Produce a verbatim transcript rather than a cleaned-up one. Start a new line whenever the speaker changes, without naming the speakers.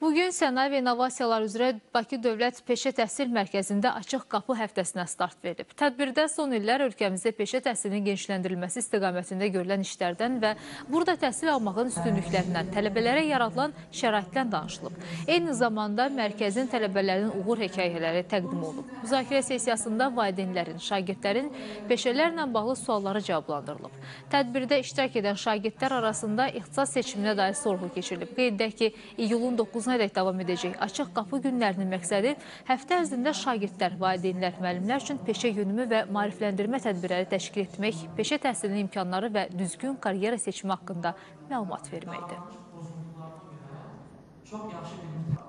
Bugün sənaye və innovasiyalar üzrə Bakı Dövlət Peşə Təhsil Mərkəzində açıq qapı həftəsinə start verilib. Tədbirdə son illər ölkəmizdə peşə təhsilinin genişləndirilməsi istiqamətində görülən işlərdən və burada təhsil almağın üstünlüklərindən, tələbələrə yaradılan şəraitdən danışılıb. Eyni zamanda mərkəzin tələbələrinin uğur hekayələri təqdim olunub. Müzakirə sessiyasında valideynlərin, şagirdlərin peşələrlə bağlı sualları cavablandırılıb. Tədbirdə iştirak edən şagirdlər arasında ixtisas seçiminə dair sorğu keçirilib. Qeyd edək ki, iyulun doqquzuna dək davam edəcək açıq qapı günlərinin məqsədi həftə ərzində şagirdlər, valideynlər, müəllimlər üçün peşə yönümü və maarifləndirmə tədbirləri təşkil etmək, peşə təhsilinin imkanları və düzgün karyera seçimi haqqında məlumat verməkdir.